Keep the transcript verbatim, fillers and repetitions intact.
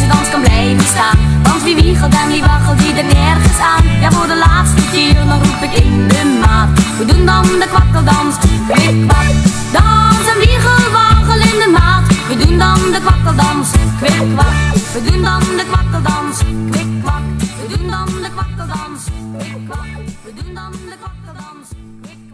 deze dans kan blijven staan. Want wie wiegelt en wie waggelt die er nergens aan. Ja, voor de laatste keer dan roep ik in de maat. We doen dan de kwakkeldans, kwik kwak. Dans en wiegel, waggel in de maat. We doen dan de kwakkeldans, kwik kwak. We doen dan de kwakkeldans, kwik kwak. We doen dan de kwakkeldans, kwik kwak. We doen dan de kwakkeldans, kwik kwak.